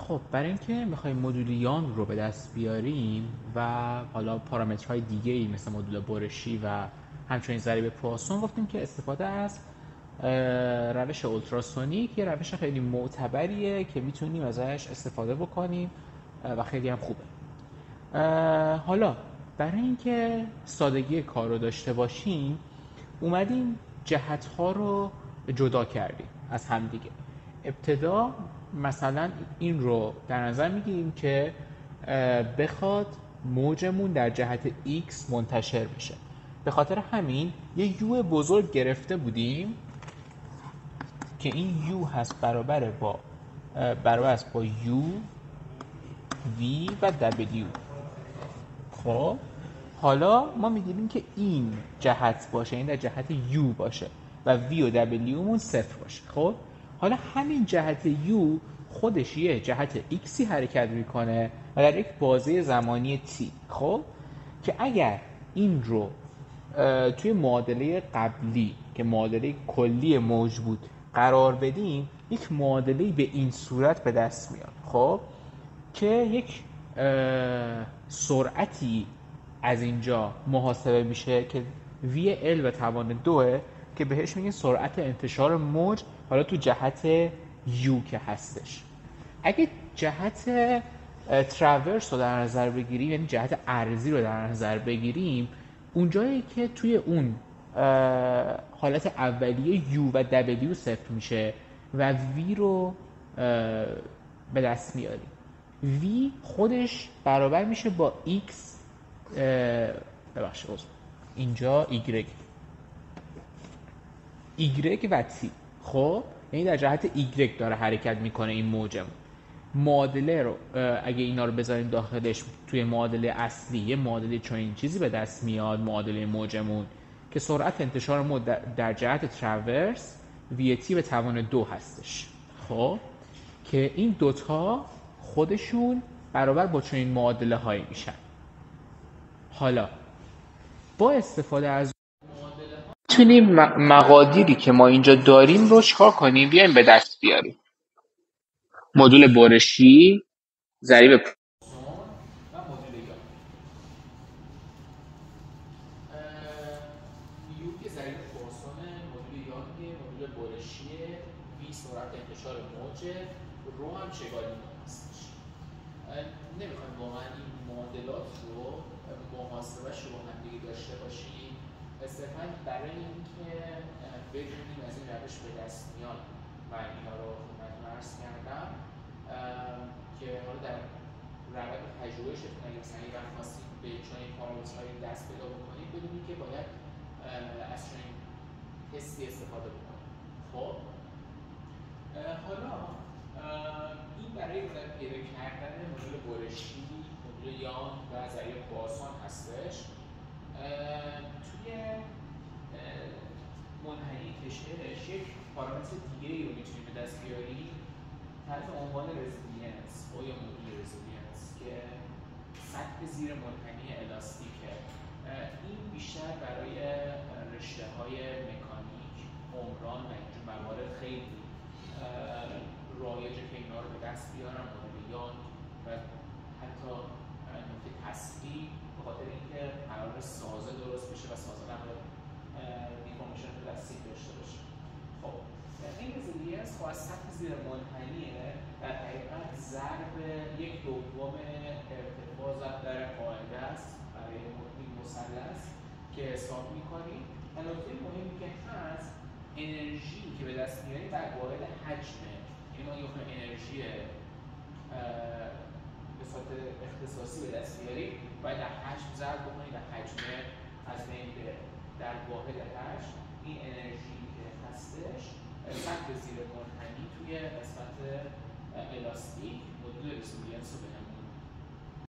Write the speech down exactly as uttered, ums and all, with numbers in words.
خب برای اینکه میخوایم مدول یانگ رو به دست بیاریم و حالا پارامترهای دیگه ای مثل مدول برشی و همچنین ضریب پواسون، گفتیم که استفاده از روش اولتراسونیک یه روش خیلی معتبریه که میتونیم ازش استفاده بکنیم و خیلی هم خوبه. حالا برای اینکه سادگی کار رو داشته باشیم اومدیم جهت‌ها رو جدا کردیم از همدیگه. ابتدا مثلا این رو در نظر میگیریم که بخواد موجمون در جهت X منتشر بشه. به خاطر همین یه یو بزرگ گرفته بودیم که این یو هست برابر با برابر است با U V و W. خب حالا ما میگیریم که این جهت باشه، این در جهت U باشه و V و W مون صفر باشه. خب حالا همین جهت U خودش یه جهت Xی حرکت میکنه و در یک بازه زمانی T. خب که اگر این رو توی معادله قبلی که معادله کلی موج بود قرار بدیم، یک معادله به این صورت به دست میاد. خب که یک سرعتی از اینجا محاسبه میشه که وی ال به توان دوه که بهش میگه سرعت انتشار موج، حالا تو جهت یو که هستش. اگه جهت تراورس رو در نظر بگیریم، یعنی جهت عرضی رو در نظر بگیریم، اونجایی که توی اون حالت اولیه یو و دبلیو صفر میشه و وی رو به دست میاریم. وی خودش برابر میشه با x ببخشید اینجا y y و t. خب یعنی در جهت y داره حرکت میکنه این موجمون. معادله رو اگه اینا رو بذاریم داخلش توی معادله اصلی، یه معادله چنین چیزی به دست میاد، معادله موجمون که سرعت انتشار موج در جهت تراورس وی تی به توان دو هستش. خب که این دوتا خودشون برابر با چنین معادله هایی میشن. حالا با استفاده از معادله ها میتونیم مقادیری که ما اینجا داریم رو چکار کنیم؟ بیایم به دست بیاریم. مدول برشی، ضریب پواسون و مدول یانگ. یو که ضریب پواسون، مدول یانگ مدول برشی، وی سرعت انتشار موج، رو هم چگالی هستش. نمیخوایم واقعا این معادلات رو محاسبه‌اش رو با هم دیگه داشته باشیم، صرفاً برای اینکه بدونیم از این روش به دست میاد و اینا رو خدمتتون عرض کردم که حالا در روند پژوهشتون اگه مثلا یه وقت خواستید به چنین پارامترهایی دست پیدا بکنید، بدونید که باید از چنین تستی استفاده بکنید. خب حالا این برای پیدا کردن مدل برشی، مدل یانگ و ضریب پواسون هستش. توی منحنی کشش یک پارامتر دیگه ای رو میتونیم به دست بیاریم تحت عنوان رزیلینس او یا مدل رزیلینس که سطح زیر منحنی الاستیکه. این بیشتر برای رشته های مکانیک، عمران و اینجور موارد خیلی رایجه که اینا رو به دست بیارن، مدل یانگ و حتی نکته تصویری به خاطر اینکه قرار سازه درست بشه و سازه نباید دیفورمیشن پلاستیک داشته باشه. خب این رزیلینس خب از سطح زیر منحنیه در حقیقت ضرب یک دوم ارتفاع ضرب در قاعده است برای این مثلث که حساب می‌کنیم. و نکته مهمی که هست انرژی که به دست میاریم در قاعده حجمه. یعنی ما یه انرژی به صورت اختصاصی به دست بیاریم باید در حجم ضرب بکنیم و حجم از بین بره. در واحد حجم این انرژی که هستش سطح زیر منحنی توی قسمت الاستیک مدل رزیلینس رو بهم